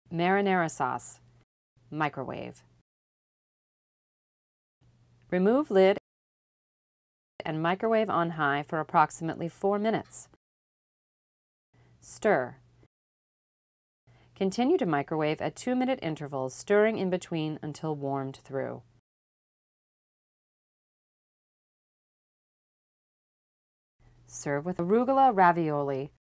Marinara sauce. Microwave. Remove lid and microwave on high for approximately 4 minutes. Stir. Continue to microwave at 2-minute intervals, stirring in between until warmed through. Serve with arugula ravioli.